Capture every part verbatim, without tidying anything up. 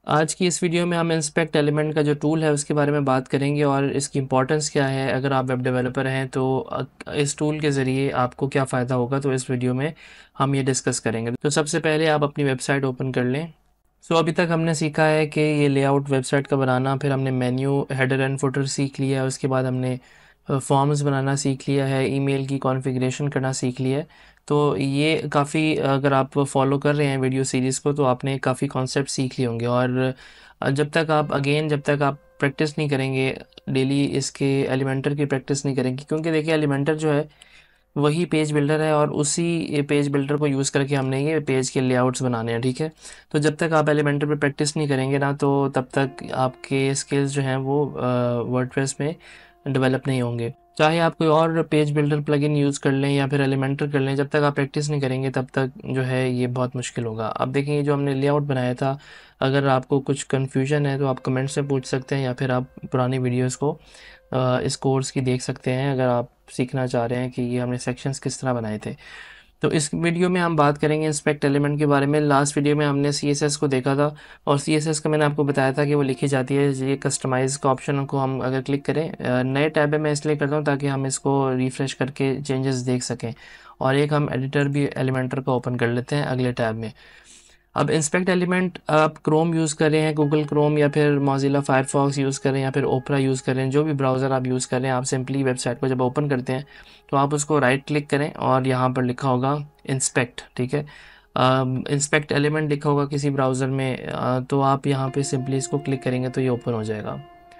आज की इस वीडियो में हम इंस्पेक्ट एलिमेंट का जो टूल है उसके बारे में बात करेंगे और इसकी इम्पोर्टेंस क्या है। अगर आप वेब डेवलपर हैं तो अ, इस टूल के ज़रिए आपको क्या फ़ायदा होगा, तो इस वीडियो में हम ये डिस्कस करेंगे। तो सबसे पहले आप अपनी वेबसाइट ओपन कर लें। सो अभी तक हमने सीखा है कि ये लेआउट वेबसाइट का बनाना, फिर हमने मेन्यू, हेडर एंड फुटर सीख लिया है, उसके बाद हमने फॉर्म्स बनाना सीख लिया है, ईमेल की कॉन्फ़िगरेशन करना सीख लिया है। तो ये काफ़ी, अगर आप फॉलो कर रहे हैं वीडियो सीरीज़ को, तो आपने काफ़ी कॉन्सेप्ट सीख लिए होंगे। और जब तक आप अगेन जब तक आप प्रैक्टिस नहीं करेंगे डेली, इसके एलिमेंटर की प्रैक्टिस नहीं करेंगे, क्योंकि देखिए एलिमेंटर जो है वही पेज बिल्डर है और उसी पेज बिल्डर को यूज़ करके हमने ये पेज के लेआउट्स बनाने हैं, ठीक है। तो जब तक आप एलिमेंटर पे प्रैक्टिस नहीं करेंगे ना, तो तब तक आपके स्किल्स जो हैं वो वर्डप्रेस में डेवलप नहीं होंगे। चाहे आप कोई और पेज बिल्डर प्लगइन यूज़ कर लें या फिर एलिमेंटर कर लें, जब तक आप प्रैक्टिस नहीं करेंगे तब तक जो है ये बहुत मुश्किल होगा। अब देखें, ये जो हमने लेआउट बनाया था, अगर आपको कुछ कन्फ्यूजन है तो आप कमेंट्स में पूछ सकते हैं या फिर आप पुरानी वीडियोज़ को अ, इस कोर्स की देख सकते हैं, अगर आप सीखना चाह रहे हैं कि ये हमने सेक्शंस किस तरह बनाए थे। तो इस वीडियो में हम बात करेंगे इंस्पेक्ट एलिमेंट के बारे में। लास्ट वीडियो में हमने सीएसएस को देखा था और सीएसएस का मैंने आपको बताया था कि वो लिखी जाती है। ये कस्टमाइज़ का ऑप्शन को हम अगर क्लिक करें, अ, नए टैब में मैं इसलिए करता हूँ ताकि हम इसको रिफ़्रेश करके चेंजेस देख सकें। और एक हम एडिटर भी एलिमेंटर का ओपन कर लेते हैं अगले टैब में। अब इंस्पेक्ट एलिमेंट आप क्रोम यूज़ कर रहे हैं, गूगल क्रोम या फिर मोज़िला फायरफॉक्स यूज़ करें या फिर ओपरा यूज़ करें, जो भी ब्राउज़र आप यूज़ करें, आप सिंपली वेबसाइट को जब ओपन करते हैं तो आप उसको राइट क्लिक करें और यहाँ पर लिखा होगा इंस्पेक्ट, ठीक है। इंस्पेक्ट एलिमेंट लिखा होगा किसी ब्राउज़र में, अ, तो आप यहाँ पे सिंपली इसको क्लिक करेंगे तो ये ओपन हो जाएगा।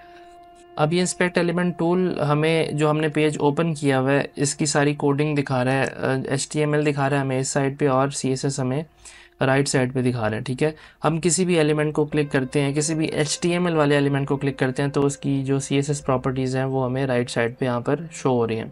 अब ये इंस्पेक्ट एलिमेंट टूल हमें, जो हमने पेज ओपन किया हुआ है, इसकी सारी कोडिंग दिखा रहा है, एच टी एम एल दिखा रहा है हमें इस साइड पे और सी एस एस हमें राइट साइड पे दिखा रहा है, ठीक है। हम किसी भी एलिमेंट को क्लिक करते हैं, किसी भी एच टी एम एल वाले एलिमेंट को क्लिक करते हैं, तो उसकी जो सी एस एस प्रॉपर्टीज़ हैं वो हमें राइट साइड पे यहाँ पर शो हो रही हैं।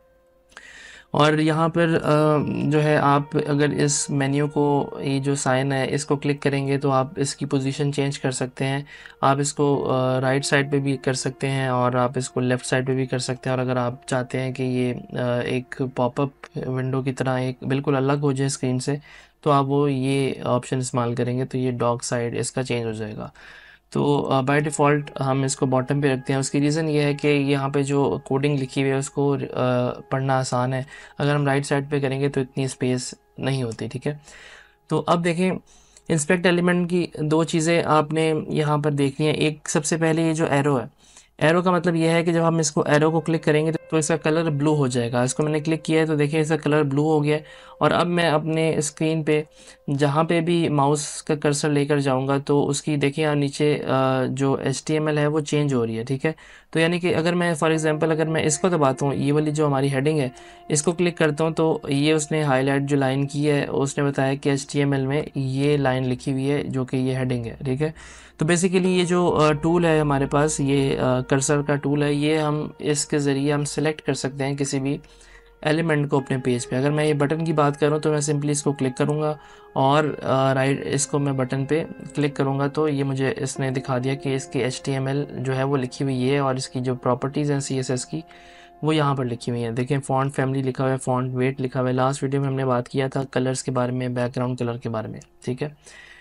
और यहाँ पर अ, जो है, आप अगर इस मेन्यू को, ये जो साइन है इसको क्लिक करेंगे तो आप इसकी पोजीशन चेंज कर सकते हैं। आप इसको राइट साइड पे भी कर सकते हैं और आप इसको लेफ़्ट साइड पे भी कर सकते हैं। और अगर आप चाहते हैं कि ये अ, एक पॉपअप विंडो की तरह एक बिल्कुल अलग हो जाए स्क्रीन से, तो आप वो ये ऑप्शन इस्तेमाल करेंगे तो ये डॉग साइड इसका चेंज हो जाएगा। तो बाय डिफ़ॉल्ट हम इसको बॉटम पे रखते हैं। उसकी रीज़न ये है कि यहाँ पे जो कोडिंग लिखी हुई है उसको अ, पढ़ना आसान है। अगर हम राइट साइड पे करेंगे तो इतनी स्पेस नहीं होती, ठीक है। तो अब देखें, इंस्पेक्ट एलिमेंट की दो चीज़ें आपने यहाँ पर देखनी है। एक, सबसे पहले ये जो एरो है, एरो का मतलब ये है कि जब हम इसको एरो को क्लिक करेंगे तो इसका कलर ब्लू हो जाएगा। इसको मैंने क्लिक किया है तो देखिए इसका कलर ब्लू हो गया है। और अब मैं अपने स्क्रीन पे जहाँ पे भी माउस का कर्सर लेकर जाऊँगा तो उसकी देखिए यहाँ नीचे अ, जो एच टी एम एल है वो चेंज हो रही है, ठीक है। तो यानी कि अगर मैं फॉर एग्जांपल अगर मैं इसको दबाता हूँ, ये वाली जो हमारी हेडिंग है, इसको क्लिक करता हूँ तो ये उसने हाईलाइट जो लाइन की है उसने बताया कि एच टी एम एल में ये लाइन लिखी हुई है जो कि ये हेडिंग है, ठीक है। तो बेसिकली ये जो टूल है हमारे पास, ये कर्सर का टूल है, ये हम इसके ज़रिए हम सेलेक्ट कर सकते हैं किसी भी एलिमेंट को अपने पेज पे। अगर मैं ये बटन की बात करूँ तो मैं सिंपली इसको क्लिक करूँगा और राइट इसको मैं बटन पे क्लिक करूँगा तो ये मुझे इसने दिखा दिया कि इसकी एच टी एम एल जो है वो लिखी हुई है और इसकी जो प्रॉपर्टीज़ हैं सी एस एस की वो यहाँ पर लिखी हुई हैं। देखें, फ़ॉन्ट फैमिली लिखा हुआ है, फ़ॉन्ट वेट लिखा हुआ है। लास्ट वीडियो में हमने बात किया था कलर्स के बारे में, बैकग्राउंड कलर के बारे में, ठीक है।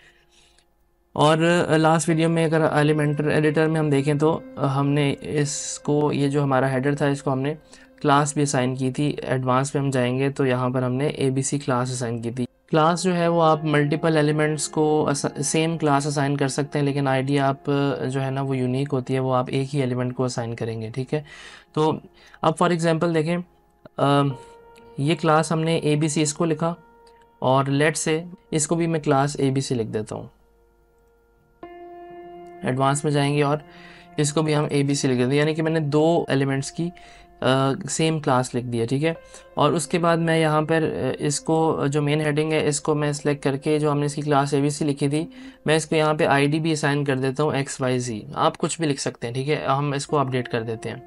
और लास्ट वीडियो में अगर एलिमेंटर एडिटर में हम देखें तो अ, हमने इसको, ये जो हमारा हेडर था, इसको हमने क्लास भी असाइन की थी। एडवांस पे हम जाएंगे तो यहाँ पर हमने A B C class assign की थी। क्लास जो है वो आप मल्टीपल एलिमेंट्स को सेम क्लास असाइन कर सकते हैं, लेकिन आईडी आप अ, जो है ना वो यूनिक होती है, वो आप एक ही एलिमेंट को असाइन करेंगे, ठीक है। तो अब फॉर एग्जांपल देखें, अ, ये क्लास हमने ए बी सी इसको लिखा और लेट से इसको भी मैं क्लास ए बी सी लिख देता हूँ। एडवांस में जाएंगे और इसको भी हम ए बी सी लिख देते हैं, यानी कि मैंने दो एलिमेंट्स की सेम क्लास लिख दी है, ठीक है। और उसके बाद मैं यहाँ पर अ, इसको जो मेन हेडिंग है इसको मैं सिलेक्ट करके, जो हमने इसकी क्लास ए बी सी लिखी थी, मैं इसको यहाँ पे आईडी भी असाइन कर देता हूँ एक्स वाई जी। आप कुछ भी लिख सकते हैं, ठीक है। हम इसको अपडेट कर देते हैं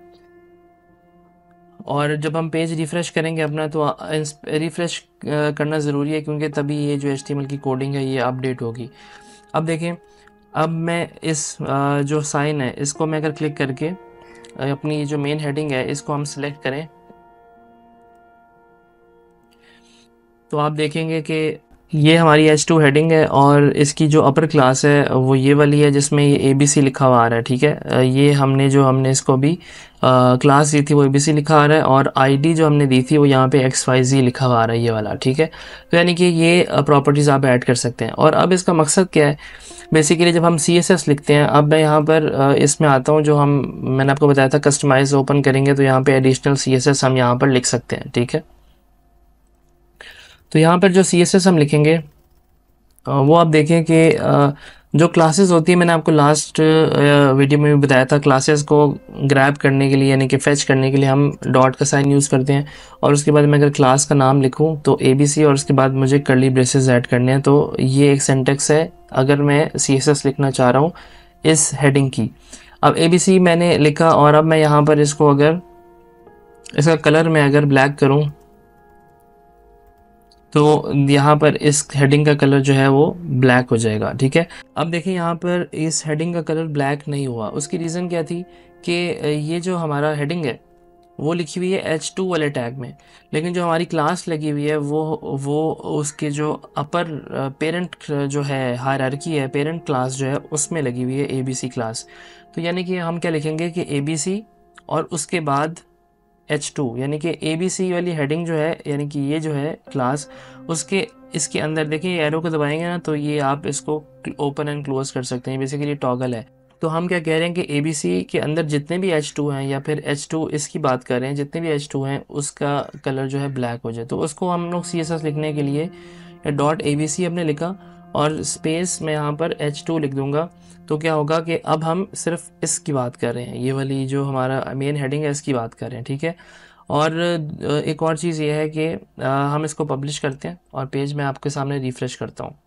और जब हम पेज रिफ़्रेश करेंगे अपना तो रिफ़्रेश करना ज़रूरी है, क्योंकि तभी ये जो एच टी एम एल की कोडिंग है ये अपडेट होगी। अब देखें, अब मैं इस अ, जो साइन है इसको मैं अगर क्लिक करके अ, अपनी जो मेन हेडिंग है इसको हम सिलेक्ट करें तो आप देखेंगे कि ये हमारी एच टू हेडिंग है और इसकी जो अपर क्लास है वो ये वाली है जिसमें ये ए बी सी लिखा हुआ आ रहा है, ठीक है। अ, ये हमने जो हमने इसको अभी क्लास दी थी वो ए बी सी लिखा आ रहा है और आईडी जो हमने दी थी वो यहाँ पे एक्स वाई जी लिखा हुआ आ रहा है, ये वाला, ठीक है। तो यानी कि ये प्रॉपर्टीज़ आप ऐड कर सकते हैं। और अब इसका मकसद क्या है, बेसिकली जब हम सी एस एस लिखते हैं, अब मैं यहाँ पर अ, इसमें आता हूँ, जो हम मैंने आपको बताया था कस्टमाइज ओपन करेंगे तो यहाँ पे एडिशनल सी एस एस हम यहाँ पर लिख सकते हैं, ठीक है। तो यहाँ पर जो सी एस एस हम लिखेंगे अ, वो आप देखें कि अ, जो क्लासेस होती है, मैंने आपको लास्ट वीडियो में भी बताया था, क्लासेस को ग्रैब करने के लिए यानी कि फेच करने के लिए हम डॉट का साइन यूज़ करते हैं। और उसके बाद मैं अगर क्लास का नाम लिखूं तो ए बी सी और उसके बाद मुझे कर्ली ब्रेसेस ऐड करने हैं। तो ये एक सेंटेक्स है अगर मैं सी एस एस लिखना चाह रहा हूँ इस हेडिंग की। अब ए बी सी मैंने लिखा और अब मैं यहाँ पर इसको अगर इसका कलर मैं अगर ब्लैक करूँ तो यहाँ पर इस हेडिंग का कलर जो है वो ब्लैक हो जाएगा, ठीक है। अब देखिए यहाँ पर इस हेडिंग का कलर ब्लैक नहीं हुआ, उसकी रीज़न क्या थी कि ये जो हमारा हेडिंग है वो लिखी हुई है एच टू वाले टैग में, लेकिन जो हमारी क्लास लगी हुई है वो वो उसके जो अपर पेरेंट जो है हायरार्की है, पेरेंट क्लास जो है उसमें लगी हुई है ए बी सी क्लास। तो यानी कि हम क्या लिखेंगे कि ए बी सी और उसके बाद एच टू, यानी कि ए बी सी वाली हेडिंग जो है, यानी कि ये जो है क्लास, उसके इसके अंदर देखिए एरो को दबाएंगे ना तो ये आप इसको ओपन एंड क्लोज कर सकते हैं, बेसिकली टॉगल है। तो हम क्या कह रहे हैं कि ए बी सी के अंदर जितने भी एच टू हैं या फिर एच टू इसकी बात कर रहे हैं, जितने भी एच टू हैं उसका कलर जो है ब्लैक हो जाए। तो उसको हम लोग सी एस एस लिखने के लिए डॉट ए बी सी हमने लिखा और स्पेस में यहाँ पर एच टू लिख दूंगा। तो क्या होगा कि अब हम सिर्फ इसकी बात कर रहे हैं, ये वाली जो हमारा मेन हेडिंग है इसकी बात कर रहे हैं, ठीक है। और अ, एक और चीज़ ये है कि अ, हम इसको पब्लिश करते हैं और पेज में आपके सामने रिफ्रेश करता हूँ।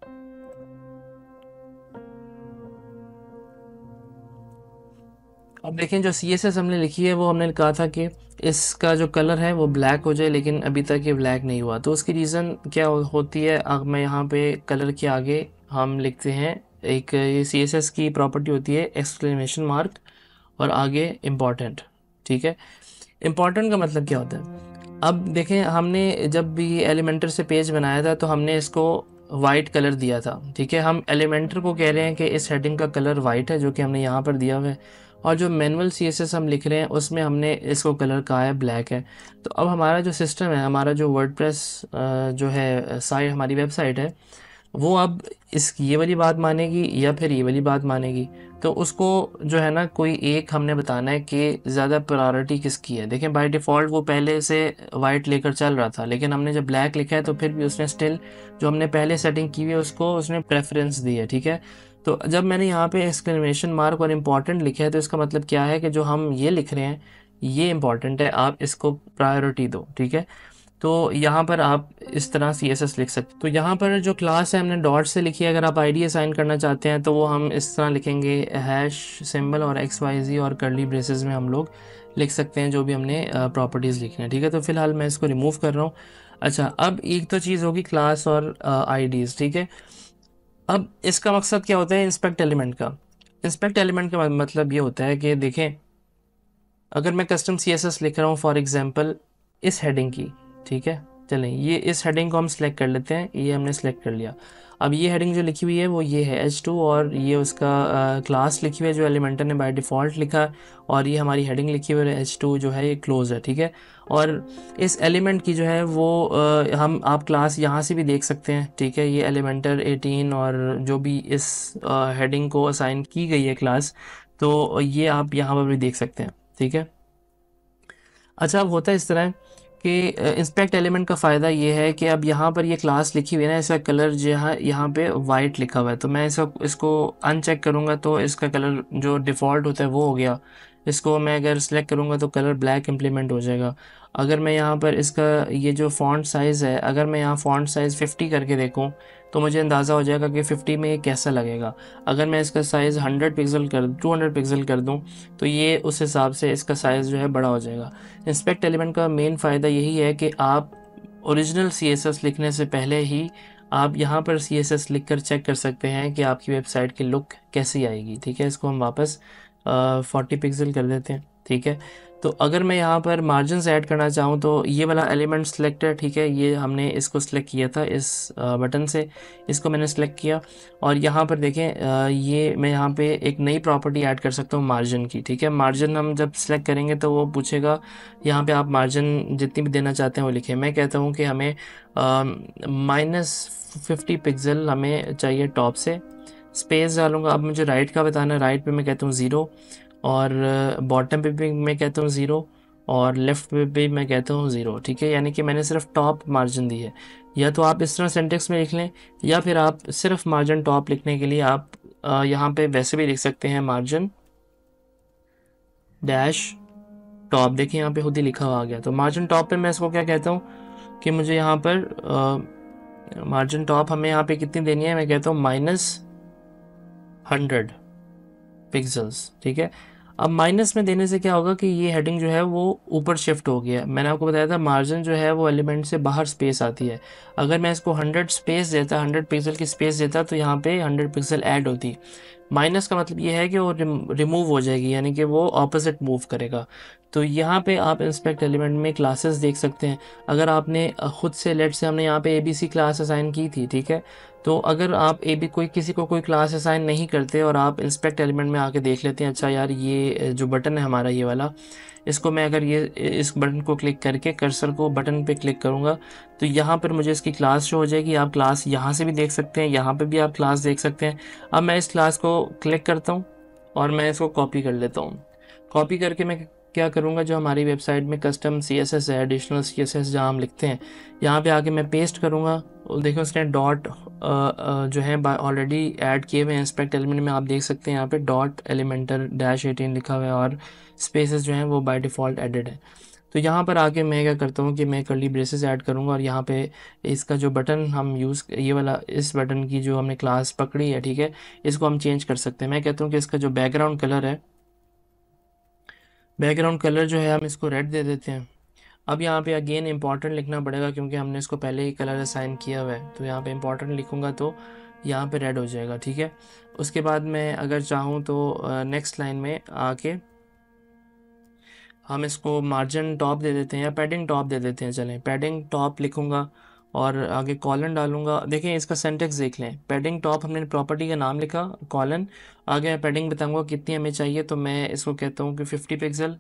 अब देखें जो सी एस एस हमने लिखी है वो हमने कहा था कि इसका जो कलर है वो ब्लैक हो जाए, लेकिन अभी तक ये ब्लैक नहीं हुआ। तो उसकी रीज़न क्या हो, होती है, अब मैं यहाँ पे कलर के आगे हम लिखते हैं एक, ये सी एस एस की प्रॉपर्टी होती है एक्सक्लेमेशन मार्क और आगे इम्पॉर्टेंट, ठीक है। इम्पॉर्टेंट का मतलब क्या होता है, अब देखें हमने जब भी एलिमेंटर से पेज बनाया था तो हमने इसको वाइट कलर दिया था, ठीक है। हम एलिमेंटर को कह रहे हैं कि इस हेडिंग का कलर वाइट है, जो कि हमने यहाँ पर दिया हुआ है। और जो मैनुअल सी एस एस हम लिख रहे हैं उसमें हमने इसको कलर कहा है ब्लैक है। तो अब हमारा जो सिस्टम है, हमारा जो वर्डप्रेस जो है साइट, हमारी वेबसाइट है, वो अब इस ये वाली बात मानेगी या फिर ये वाली बात मानेगी। तो उसको जो है ना कोई एक हमने बताना है कि ज़्यादा प्रायोरिटी किसकी है। देखें बाय डिफ़ॉल्ट वो पहले से वाइट लेकर चल रहा था, लेकिन हमने जब ब्लैक लिखा है तो फिर भी उसने स्टिल जो हमने पहले सेटिंग की हुई है उसको उसने प्रेफरेंस दी है, ठीक है। तो जब मैंने यहाँ पे एक्सक्लेमेशन मार्क और इम्पॉर्टेंट लिखा है तो इसका मतलब क्या है कि जो हम ये लिख रहे हैं ये इम्पॉर्टेंट है, आप इसको प्रायोरिटी दो, ठीक है। तो यहाँ पर आप इस तरह सी एस एस लिख सकते। तो यहाँ पर जो क्लास है हमने डॉट से लिखी है, अगर आप आईडी असाइन करना चाहते हैं तो वो हम इस तरह लिखेंगे, हैश सिंबल और एक्स वाई जी और कर्ली ब्रेसेस में हम लोग लिख सकते हैं जो भी हमने प्रॉपर्टीज़ लिखना है, ठीक है। तो फिलहाल मैं इसको रिमूव कर रहा हूँ। अच्छा, अब एक तो चीज़ होगी क्लास और आईडीज़, ठीक है। अब इसका मकसद क्या होता है इंस्पेक्ट एलिमेंट का। इंस्पेक्ट एलिमेंट का मतलब ये होता है कि देखें अगर मैं कस्टम सी एस एस लिख रहा हूँ फॉर एग्जांपल इस हेडिंग की, ठीक है। चलें ये इस हेडिंग को हम सिलेक्ट कर लेते हैं, ये हमने सेलेक्ट कर लिया। अब ये हेडिंग जो लिखी हुई है वो ये है एच टू और ये उसका क्लास लिखी हुई है जो एलिमेंटर ने बाय डिफ़ॉल्ट लिखा है, और ये हमारी हेडिंग लिखी हुई है एच टू जो है ये क्लोज है, ठीक है। और इस एलिमेंट की जो है वो आ, हम आप क्लास यहाँ से भी देख सकते हैं, ठीक है। ये एलिमेंटर एटीन और जो भी इस हेडिंग को असाइन की गई है क्लास, तो ये आप यहाँ पर भी देख सकते हैं, ठीक है। अच्छा, अब होता है इस तरह कि इंस्पेक्ट एलिमेंट का फ़ायदा ये है कि अब यहाँ पर ये क्लास लिखी हुई है ना, इसका कलर जो है यहाँ पे वाइट लिखा हुआ है। तो मैं इसको इसको अनचेक करूँगा तो इसका कलर जो डिफ़ॉल्ट होता है वो हो गया। इसको मैं अगर सेलेक्ट करूँगा तो कलर ब्लैक इम्प्लीमेंट हो जाएगा। अगर मैं यहाँ पर इसका ये जो फ़ॉन्ट साइज़ है, अगर मैं यहाँ फ़ॉन्ट साइज़ फिफ्टी करके देखूँ तो मुझे अंदाज़ा हो जाएगा कि फिफ्टी में ये कैसा लगेगा। अगर मैं इसका साइज़ हंड्रेड पिक्सल कर टू हंड्रेड पिक्सल कर दूँ तो ये उस हिसाब से इसका साइज़ जो है बड़ा हो जाएगा। इंस्पेक्ट एलिमेंट का मेन फ़ायदा यही है कि आप ओरिजिनल सी एस एस लिखने से पहले ही आप यहाँ पर सी एस एस लिख कर चेक कर सकते हैं कि आपकी वेबसाइट की लुक कैसी आएगी, ठीक है। इसको हम वापस फोर्टी पिक्सल कर देते हैं, ठीक है। तो अगर मैं यहाँ पर मार्जिन्स ऐड करना चाहूँ तो ये वाला एलिमेंट सेलेक्ट है, ठीक है, ये हमने इसको सिलेक्ट किया था इस बटन से, इसको मैंने सेलेक्ट किया और यहाँ पर देखें ये मैं यहाँ पे एक नई प्रॉपर्टी ऐड कर सकता हूँ मार्जिन की, ठीक है। मार्जिन हम जब सेलेक्ट करेंगे तो वो पूछेगा यहाँ पे आप मार्जिन जितनी भी देना चाहते हैं वो लिखें। मैं कहता हूँ कि हमें माइनस फिफ्टी पिक्सल हमें चाहिए टॉप से, स्पेस डालूंगा। अब मुझे राइट का बताना है, राइट पे मैं कहता हूँ ज़ीरो और बॉटम पे भी मैं कहता हूँ ज़ीरो और लेफ़्ट पे भी मैं कहता हूँ ज़ीरो, ठीक है। यानी कि मैंने सिर्फ टॉप मार्जिन दी है। या तो आप इस तरह सिंटेक्स में लिख लें या फिर आप सिर्फ मार्जिन टॉप लिखने के लिए आप यहाँ पे वैसे भी लिख सकते हैं मार्जिन डैश टॉप। देखिए यहाँ पे खुद ही लिखा हुआ आ गया। तो मार्जिन टॉप पे मैं इसको क्या कहता हूँ कि मुझे यहाँ पर मार्जिन टॉप हमें यहाँ पे कितनी देनी है, मैं कहता हूँ माइनस हंड्रेड पिक्सल्स, ठीक है। अब माइनस में देने से क्या होगा कि ये हेडिंग जो है वो ऊपर शिफ्ट हो गया। मैंने आपको बताया था मार्जिन जो है वो एलिमेंट से बाहर स्पेस आती है। अगर मैं इसको हंड्रेड स्पेस देता, हंड्रेड पिक्सल की स्पेस देता तो यहाँ पे हंड्रेड पिक्सल ऐड होती। माइनस का मतलब ये है कि वो रिमूव हो जाएगी, यानी कि वो ऑपोजिट मूव करेगा। तो यहाँ पे आप इंस्पेक्ट एलिमेंट में क्लासेस देख सकते हैं। अगर आपने खुद से, लेट से हमने यहाँ पे A B C class assign की थी, ठीक है, तो अगर आप ए बी कोई किसी को कोई क्लास असाइन नहीं करते और आप इंस्पेक्ट एलिमेंट में आके देख लेते हैं, अच्छा यार ये जो बटन है हमारा ये वाला, इसको मैं अगर ये इस बटन को क्लिक करके कर्सर को बटन पे क्लिक करूँगा तो यहाँ पर मुझे इसकी क्लास शो हो जाएगी। आप क्लास यहाँ से भी देख सकते हैं, यहाँ पे भी आप क्लास देख सकते हैं। अब मैं इस क्लास को क्लिक करता हूँ और मैं इसको कॉपी कर लेता हूँ। कॉपी करके मैं क्या करूँगा, जो हमारी वेबसाइट में कस्टम सी एस एस है, एडिशनल सी एस एस जहाँ हम लिखते हैं, यहाँ पे आके मैं पेस्ट करूँगा। देखो उसने डॉट जो है ऑलरेडी ऐड किए हुए हैं इंस्पेक्ट एलिमेंट में, आप देख सकते हैं यहाँ पे डॉट एलिमेंटर डैश एटीन लिखा हुआ है और स्पेसेस जो हैं वो बाय डिफ़ॉल्ट एडेड है। तो यहाँ पर आके मैं क्या करता हूँ कि मैं कर्ली ब्रेसेस ऐड करूँगा और यहाँ पे इसका जो बटन हम यूज़, ये वाला इस बटन की जो हमने क्लास पकड़ी है, ठीक है, इसको हम चेंज कर सकते हैं। मैं कहता हूँ कि इसका जो बैकग्राउंड कलर है, बैकग्राउंड कलर जो है हम इसको रेड दे देते हैं। अब यहाँ पे अगेन इंपॉर्टेंट लिखना पड़ेगा क्योंकि हमने इसको पहले ही कलर असाइन किया हुआ है। तो यहाँ पे इंपॉर्टेंट लिखूँगा तो यहाँ पे रेड हो जाएगा, ठीक है। उसके बाद मैं अगर चाहूँ तो नेक्स्ट लाइन में आके हम इसको मार्जिन टॉप दे देते हैं या पैडिंग टॉप दे देते हैं। चलें पैडिंग टॉप लिखूँगा और आगे कॉलन डालूंगा। देखें इसका सेंटेक्स देख लें, पैडिंग टॉप हमने प्रॉपर्टी का नाम लिखा, कॉलन, आगे मैं पैडिंग बताऊंगा कितनी हमें चाहिए। तो मैं इसको कहता हूँ कि फिफ्टी पिक्सल,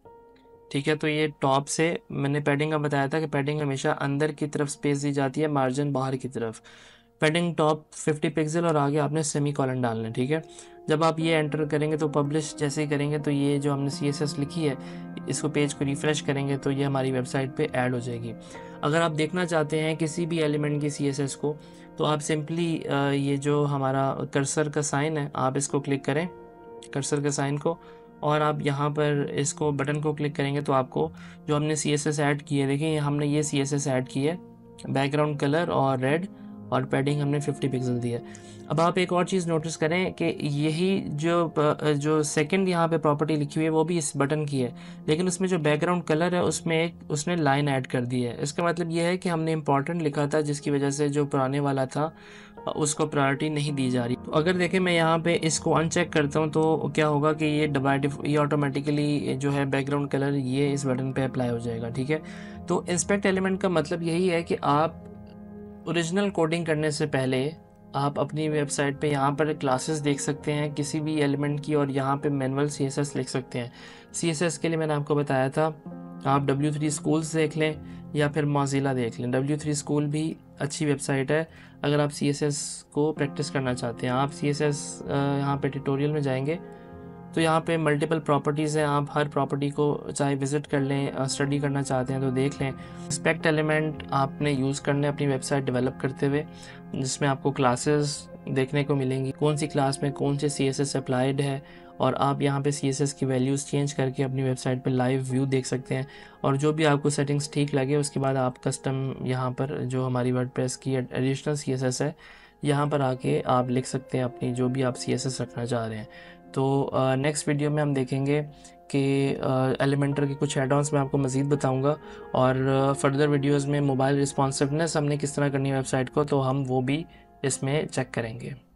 ठीक है। तो ये टॉप से मैंने पैडिंग का बताया था कि पैडिंग हमेशा अंदर की तरफ स्पेस दी जाती है, मार्जिन बाहर की तरफ। पैडिंग टॉप फिफ्टी पिक्सल और आगे आपने सेमी कॉलन डालना है, ठीक है। जब आप ये एंटर करेंगे तो पब्लिश जैसे ही करेंगे तो ये जो हमने सी एस एस लिखी है, इसको पेज को रिफ़्रेश करेंगे तो ये हमारी वेबसाइट पे ऐड हो जाएगी। अगर आप देखना चाहते हैं किसी भी एलिमेंट की सी एस एस को, तो आप सिंपली ये जो हमारा कर्सर का साइन है, आप इसको क्लिक करें, कर्सर के साइन को, और आप यहाँ पर इसको बटन को क्लिक करेंगे तो आपको जो हमने सी एस एस ऐड की है, देखिए हमने ये सी एस एस ऐड की है, बैकग्राउंड कलर और रेड और पैडिंग हमने फिफ्टी पिक्सल दी है। अब आप एक और चीज़ नोटिस करें कि यही जो जो सेकंड यहाँ पे प्रॉपर्टी लिखी हुई है वो भी इस बटन की है, लेकिन उसमें जो बैकग्राउंड कलर है उसमें एक उसने लाइन ऐड कर दी है। इसका मतलब ये है कि हमने इंपॉर्टेंट लिखा था जिसकी वजह से जो पुराने वाला था उसको प्रायोरिटी नहीं दी जा रही। तो अगर देखें मैं यहाँ पे इसको अनचेक करता हूँ तो क्या होगा कि ये बाय ये ऑटोमेटिकली जो है बैकग्राउंड कलर ये इस बटन पे अप्लाई हो जाएगा, ठीक है। तो इंस्पेक्ट एलिमेंट का मतलब यही है कि आप ओरिजिनल कोडिंग करने से पहले आप अपनी वेबसाइट पे यहाँ पर क्लासेस देख सकते हैं किसी भी एलिमेंट की, और यहाँ पे मैनुअल सी एस एस लिख सकते हैं। सी एस एस के लिए मैंने आपको बताया था आप डब्ल्यू थ्री स्कूल्स देख लें या फिर मोज़िला देख लें। डब्ल्यू थ्री स्कूल भी अच्छी वेबसाइट है अगर आप सी एस एस को प्रैक्टिस करना चाहते हैं। आप सी एस एस यहाँ पे ट्यूटोरियल में जाएंगे तो यहाँ पे मल्टीपल प्रॉपर्टीज़ हैं, आप हर प्रॉपर्टी को चाहे विज़िट कर लें, स्टडी करना चाहते हैं तो देख लें। इंस्पेक्ट एलिमेंट आपने यूज़ करने अपनी वेबसाइट डेवलप करते हुए, जिसमें आपको क्लासेस देखने को मिलेंगी, कौन सी क्लास में कौन से सी एस एस अप्लाइड है, और आप यहाँ पे सी एस एस की वैल्यूज़ चेंज करके अपनी वेबसाइट पे लाइव व्यू देख सकते हैं। और जो भी आपको सेटिंग्स ठीक लगे उसके बाद आप कस्टम यहाँ पर जो हमारी वर्डप्रेस की एडिशनल सी एस एस है यहाँ पर आके आप लिख सकते हैं अपनी जो भी आप सी एस एस रखना चाह रहे हैं। तो नेक्स्ट uh, वीडियो में हम देखेंगे कि एलिमेंटर uh, के कुछ एड-ऑन्स मैं आपको मज़ीद बताऊंगा, और फर्दर uh, वीडियोस में मोबाइल रिस्पॉन्सिवनेस हमने किस तरह करनी है वेबसाइट को, तो हम वो भी इसमें चेक करेंगे।